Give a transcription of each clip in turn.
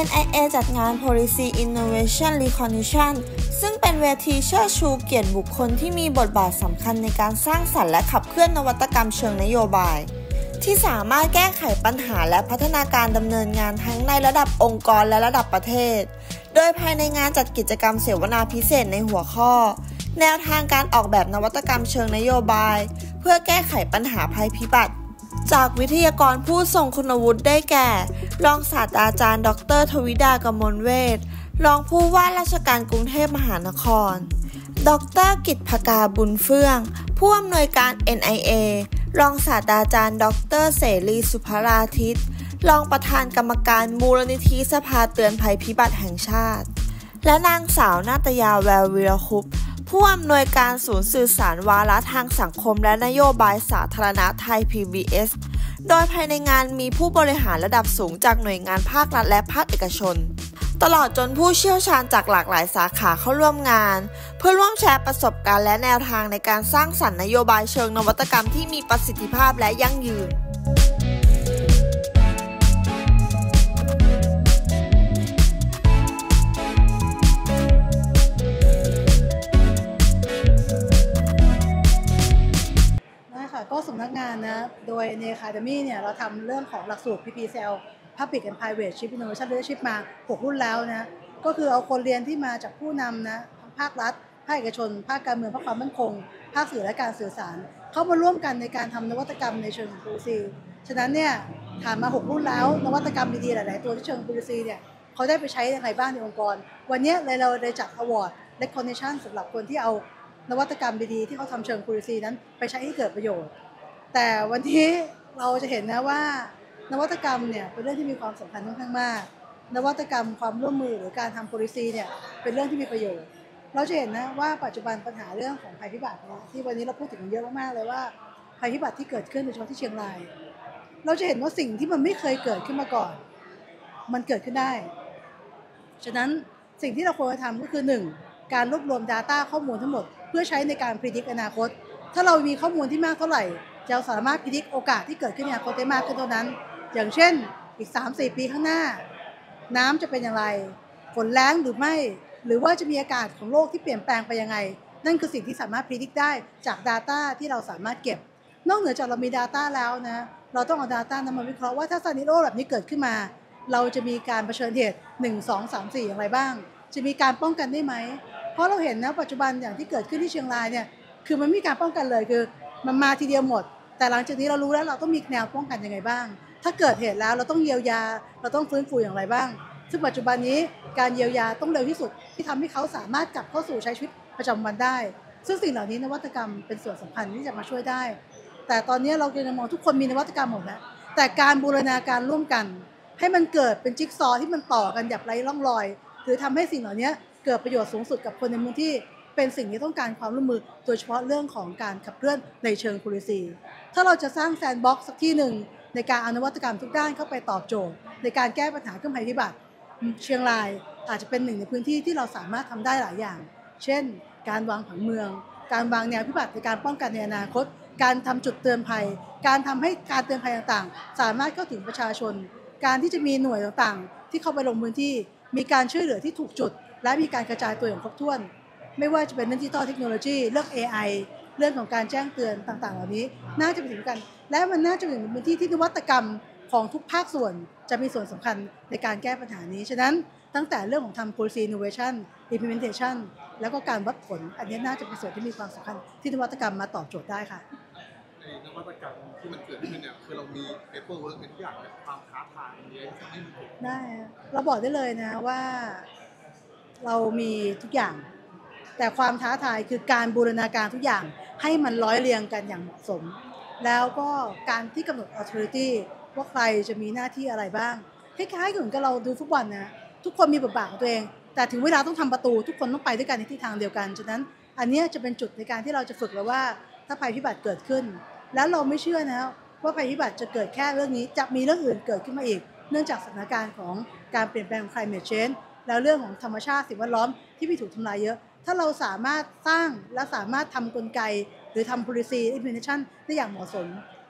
NIA จัดงาน Policy Innovation Recognition ซึ่งเป็นเวทีเชิดชูเกียรติบุคคลที่มีบทบาทสำคัญในการสร้างสรรค์และขับเคลื่อนนวัตกรรมเชิงนโยบายที่สามารถแก้ไขปัญหาและพัฒนาการดำเนินงานทั้งในระดับองค์กรและระดับประเทศโดยภายในงานจัดกิจกรรมเสวนาพิเศษในหัวข้อแนวทางการออกแบบนวัตกรรมเชิงนโยบายเพื่อแก้ไขปัญหาภัยพิบัติจากวิทยากรผู้ทรงคุณวุฒิได้แก่รองศาสตราจารย์ดร.ทวิดากมลเวชรองผู้ว่าราชการกรุงเทพมหานครดร.กิตภกาบุญเฟื่องผู้อำนวยการ NIA รองศาสตราจารย์ดร.เสรีสุภราทิตรองประธานกรรมการมูลนิธิสภาเตือนภัยพิบัติแห่งชาติและนางสาวนาตยาแวววีรคุปผู้อำนวยการศูนย์สื่อสารวาระทางสังคมและนโยบายสาธารณะไทย PBS โดยภายในงานมีผู้บริหารระดับสูงจากหน่วยงานภาครัฐและภาคเอกชนตลอดจนผู้เชี่ยวชาญจากหลากหลายสาขาเข้าร่วมงานเพื่อร่วมแชร์ประสบการณ์และแนวทางในการสร้างสรรค์นโยบายเชิงนวัตกรรมที่มีประสิทธิภาพและยั่งยืนก็สำนักงานนะโดยใน Academy เนี่ยเราทำเรื่องของหลักสูตร PPCL Public and Private Chief Innovation Leadership มา6รุ่นแล้วนะก็คือเอาคนเรียนที่มาจากผู้นำนะภาครัฐภาคเอกชนภาคการเมืองภาคความมั่นคงภาคสื่อและการสื่อสารเข้ามาร่วมกันในการทำนวัตกรรมในเชิง policy ฉะนั้นเนี่ยผ่านมา6รุ่นแล้วนวัตกรรมดีๆหลายๆตัวที่เชิง policy เนี่ยเขาได้ไปใช้ยังไงบ้างในองค์กรวันนี้เราได้จัด Award Recognition สำหรับคนที่เอานวัตกรรมดีๆที่เขาทำเชิง policy นั้นไปใช้ให้เกิดประโยชน์แต่วันนี้เราจะเห็นนะว่านวัตกรรมเนี่ยเป็นเรื่องที่มีความสำคัญค่อนข้างมากนวัตกรรมความร่วมมือหรือการทำ policy เนี่ยเป็นเรื่องที่มีประโยชน์เราจะเห็นนะว่าปัจจุบันปัญหาเรื่องของภัยพิบัติที่วันนี้เราพูดถึงเยอะมากๆเลยว่าภัยพิบัติที่เกิดขึ้นโดยเฉพาะที่เชียงรายเราจะเห็นว่าสิ่งที่มันไม่เคยเกิดขึ้นมาก่อนมันเกิดขึ้นได้ฉะนั้นสิ่งที่เราควรจะทำก็คือ 1. การรวบรวม Data ข้อมูลทั้งหมดเพื่อใช้ในการ predict อนาคตถ้าเรามีข้อมูลที่มากเท่าไหร่จะสามารถพิจิตรโอกาสที่เกิดขึ้นในอนาคตได้มากขึ้นเท่านั้นอย่างเช่นอีก 3-4 ปีข้างหน้าน้ำจะเป็นอย่างไรฝนแล้งหรือไม่หรือว่าจะมีอากาศของโลกที่เปลี่ยนแปลงไปยังไงนั่นคือสิ่งที่สามารถพิจิตรได้จาก Data ที่เราสามารถเก็บนอกเหนือจากเรามี Data แล้วนะเราต้องเอา Data นั้นมาวิเคราะห์ว่าถ้าซีนาริโอแบบนี้เกิดขึ้นมาเราจะมีการเผชิญเหตุ1 2 3 4อย่างไรบ้างจะมีการป้องกันได้ไหมเพราะเราเห็นนะปัจจุบันอย่างที่เกิดขึ้นที่เชียงรายเนี่ยคือมันไม่มีการป้องกันเลยคือมันมาทีเดียวหมดแต่หลังจากนี้เรารู้แล้วเราต้องมีแนวป้องกันยังไงบ้างถ้าเกิดเหตุแล้วเราต้องเยียวยาเราต้องฟื้นฟูอย่างไรบ้างซึ่งปัจจุบันนี้การเยียวยาต้องเร็วที่สุดที่ทำให้เขาสามารถกลับเข้าสู่ใช้ชีวิตประจำวันได้ซึ่งสิ่งเหล่านี้นวัตกรรมเป็นส่วนสำคัญที่จะมาช่วยได้แต่ตอนนี้เราจะมองทุกคนมีนวัตกรรมหมดนะแต่การบูรณาการร่วมกันให้มันเกิดเป็นจิ๊กซอว์ที่มันต่อกันแบบไร้ร่องรอยหรือทำให้สิ่งเหล่านี้เกิดประโยชน์สูงสุดกับคนในพื้นที่เป็นสิ่งที่ต้องการความร่วมมือโดยเฉพาะเรื่องของการขับเคลื่อนในเชิง policy ถ้าเราจะสร้างแซนด์บ็อกซ์สักที่หนึ่งในการเอานวัตกรรมทุกด้านเข้าไปตอบโจทย์ในการแก้ปัญหาเรื่องภัยพิบัติเชียงรายอาจจะเป็นหนึ่งในพื้นที่ที่เราสามารถทำได้หลายอย่างเช่นการวางผังเมืองการวางแนวพิบัติในการป้องกันในอนาคตการทำจุดเตือนภัยการทำให้การเตือนภัยต่างๆสามารถเข้าถึงประชาชนการที่จะมีหน่วยต่างๆที่เข้าไปลงพื้นที่มีการช่วยเหลือที่ถูกจุดและมีการกระจายตัวอย่างครบถ้วนไม่ว่าจะเป็นดิจิทัลเทคโนโลยีเรื่อง AI เรื่องของการแจ้งเตือนต่างๆเหล่านี้น่าจะไปถึงกันและมันน่าจะเป็นพื้นที่ที่นวัตกรรมของทุกภาคส่วนจะมีส่วนสำคัญในการแก้ปัญหานี้ฉะนั้นตั้งแต่เรื่องของทำ policy innovation implementation แล้วก็การวัดผลอันนี้น่าจะเป็นส่วนที่มีความสำคัญที่นวัตกรรมมาตอบโจทย์ได้ค่ะในนวัตกรรมที่มันเกิดขึ้นเนี่ยคือเรามี paperwork เป็นทุกอย่างแบบความท้าทายเยอะที่มันได้เราบอกได้เลยนะว่าเรามีทุกอย่างแต่ความท้าทายคือการบูรณาการทุกอย่างให้มันร้อยเรียงกันอย่างเหมาะสมแล้วก็การที่กำหนด authority ว่าใครจะมีหน้าที่อะไรบ้างคล้ายๆกับเราดูฟุตบอลนะทุกคนมีบทบาทของตัวเองแต่ถึงเวลาต้องทำประตูทุกคนต้องไปด้วยกันในทิศทางเดียวกันฉะนั้นอันนี้จะเป็นจุดในการที่เราจะฝึกแล้วว่าถ้าภัยพิบัติเกิดขึ้นแล้วเราไม่เชื่อนะว่าภัยพิบัติจะเกิดแค่เรื่องนี้จะมีเรื่องอื่นเกิดขึ้นมาอีกเนื่องจากสถานการณ์ของการเปลี่ยนแปลงของ climate change แล้วเรื่องของธรรมชาติสิ่งแวดล้อมที่มีถูกทำลายเยอะถ้าเราสามารถสร้างและสามารถทำกลไกหรือทำ policy implementation ได้อย่างเหมาะสม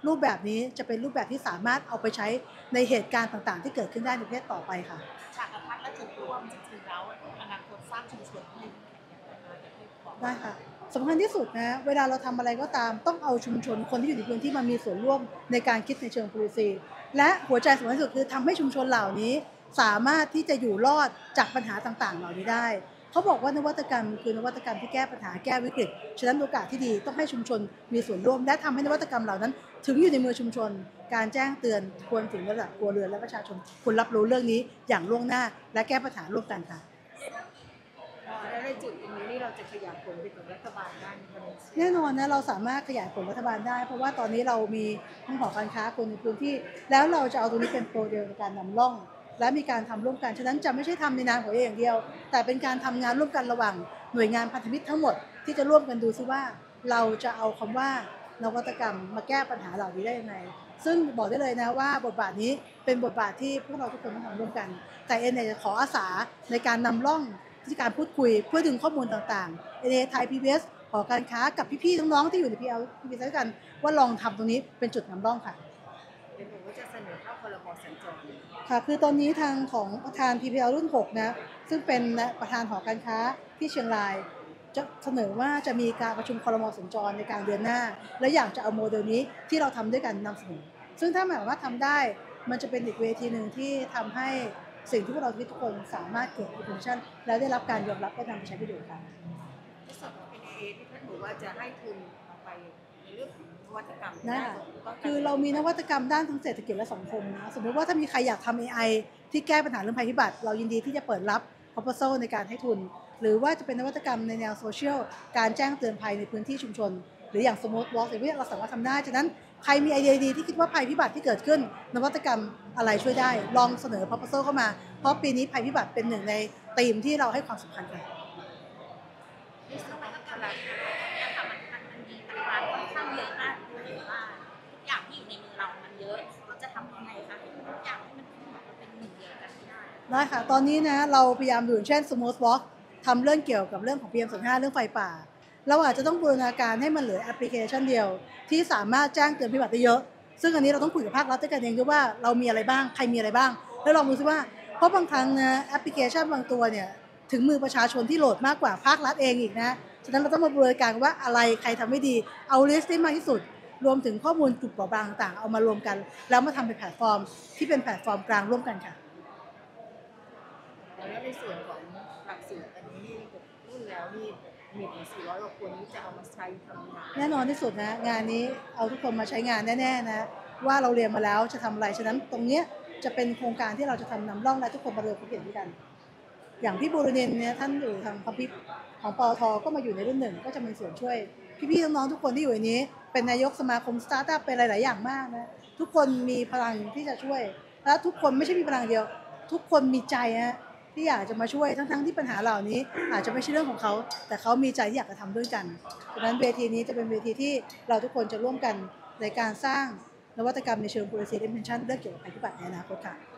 รูปแบบนี้จะเป็นรูปแบบที่สามารถเอาไปใช้ในเหตุการณ์ต่างๆที่เกิดขึ้นได้ในประเทศต่อไปค่ะฉากกระทัดและจุดร่วมจริงๆแล้วอนาคตสร้างชุมชนให้ได้ค่ะสำคัญที่สุดนะเวลาเราทำอะไรก็ตามต้องเอาชุมชนคนที่อยู่ในพื้นที่มามีส่วนร่วมในการคิดในเชิง policy และหัวใจสำคัญที่สุดคือทำให้ชุมชนเหล่านี้สามารถที่จะอยู่รอดจากปัญหาต่างๆเหล่านี้ได้เขาบอกว่านวัตกรรมคือนวัตกรรมที่แก้ปัญหาแก้วิกฤตฉะนั้นโอกาสที่ดีต้องให้ชุมชนมีส่วนร่วมและทำให้นวัตกรรมเหล่านั้นถึงอยู่ในมือชุมชนการแจ้งเตือนควรถึงระดับครัวเรือนและประชาชนควรรับรู้เรื่องนี้อย่างล่วงหน้าและแก้ปัญหาร่วมกันค่ะและในจุดตรงนี้เราจะขยายผลไปถึงรัฐบาลได้แน่นอนนะเราสามารถขยายผลรัฐบาลได้เพราะว่าตอนนี้เรามีทั้งหอการค้าคนในพื้นที่แล้วเราจะเอาตรงนี้เป็นโปรเดลในการนำร่องและมีการทำร่วมกันฉะนั้นจะไม่ใช่ทำในนามของเองอย่างเดียวแต่เป็นการทำงานร่วมกันระหว่างหน่วยงานพันธมิตรทั้งหมดที่จะร่วมกันดูซิว่าเราจะเอาคำว่านวัตกรรมมาแก้ปัญหาเหล่านี้ได้ยังไงซึ่งบอกได้เลยนะว่าบทบาทนี้เป็นบทบาทที่พวกเราทุกคนต้องทำร่วมกันแต่เนี่ยจะขออาสาในการนำร่องที่การพูดคุยเพื่อดึงข้อมูลต่างๆไทย PBS หอการค้ากับพี่ๆน้องๆที่อยู่ใน PBS ด้วยกันว่าลองทำตรงนี้เป็นจุดนำร่องค่ะเดี๋ยวผมก็จะเสนอเข้าครม.สัญจรค่ะคือตอนนี้ทางของประธาน PPL รุ่น 6 นะซึ่งเป็นประธานหอการค้าที่เชียงรายจะเสนอว่าจะมีการประชุมครม.สัญจรในกลางเดือนหน้าและอยากจะเอาโมเดลนี้ที่เราทำด้วยกันนำเสนอซึ่งถ้าหมายว่าทำได้มันจะเป็นอีกเวทีหนึ่งที่ทำให้สิ่งที่พวกเราทุกคนสามารถเกิด innovation แล้วได้รับการยอมรับและนำไปใช้ประโยชน์ค่ะในส่วนของ NIA ที่ท่านบอกว่าจะให้ทุนไปในเรื่องของนวัตกรรมคือเรามีนวัตกรรมด้านทั้งเศรษฐกิจและสังคมนะสมมติว่าถ้ามีใครอยากทำ AI ที่แก้ปัญหาเรื่องภัยพิบัติเรายินดีที่จะเปิดรับ proposal ในการให้ทุนหรือว่าจะเป็นนวัตกรรมในแนวโซเชียลการแจ้งเตือนภัยในพื้นที่ชุมชนหรืออย่างสมมติว่าเราสามารถทำได้ฉะนั้นใครมีไอเดียดีที่คิดว่าภัยพิบัติที่เกิดขึ้นนวัตกรรมอะไรช่วยได้ลองเสนอ proposal เข้ามาเพราะปีนี้ภัยพิบัติเป็นหนึ่งในธีมที่เราให้ความสำคัญกันมีปริมาณค่อนข้างเยอะมากเลยว่าทุกอย่างที่อยู่ในมือเรามันเยอะเราจะทำยังไงคะทุกอย่างที่มันเป็นหนึ่งเดียวกันได้ค่ะตอนนี้นะเราพยายามดูเช่น Smart Walk ทำเรื่องเกี่ยวกับเรื่องของ PM2.5 เรื่องไฟป่าเราอาจจะต้องบูรณาการให้มันเหลือแอปพลิเคชันเดียวที่สามารถแจ้งเตือนภัยพิบัติได้เยอะซึ่งอันนี้เราต้องคุยกับภาครัฐด้วยกันเองด้วยว่าเรามีอะไรบ้างใครมีอะไรบ้างแล้วลองดูซิว่าเพราะบางครั้งนะแอปพลิเคชันบางตัวเนี่ยถึงมือประชาชนที่โหลดมากกว่าภาครัฐเองอีกนะฉะนั้นเราต้องมาบูรณาการว่าอะไรใครทำไม่ดีเอาลิสต์ได้มากที่สุดรวมถึงข้อมูลจุดเปราะบางต่างเอามารวมกันแล้วมาทำเป็นแพลตฟอร์มที่เป็นแพลตฟอร์มกลางร่วมกันค่ะแล้วในส่วนของหลักสูตรอันนี้รุ่นแล้วนี่มีถึง400 กว่าคนที่จะเอามาใช้ทำงานแน่นอนที่สุดนะงานนี้เอาทุกคนมาใช้งานแน่ๆนะว่าเราเรียนมาแล้วจะทำอะไรฉะนั้นตรงนี้จะเป็นโครงการที่เราจะทำนำร่องและทุกคนมาเรียนรู้เห็นด้วยกันอย่างพี่บูรณินเนี่ยท่านอยู่ทางคอมพิวของปตท.ก็มาอยู่ในรุ่น 1ก็จะมีส่วนช่วยพี่ๆน้องๆทุกคนที่อยู่ในนี้เป็นนายกสมาคมสตาร์ทอัพเป็นหลายๆอย่างมากนะทุกคนมีพลังที่จะช่วยและทุกคนไม่ใช่มีพลังเดียวทุกคนมีใจนะที่อยากจะมาช่วยทั้งที่ปัญหาเหล่านี้อาจจะไม่ใช่เรื่องของเขาแต่เขามีใจที่อยากจะทำด้วยกันดังนั้นเวทีนี้จะเป็นเวทีที่เราทุกคนจะร่วมกันในการสร้างนวัตกรรมในเชิง policy dimension เรื่องเกี่ยวกับภัยพิบัติในอนาคตค่ะ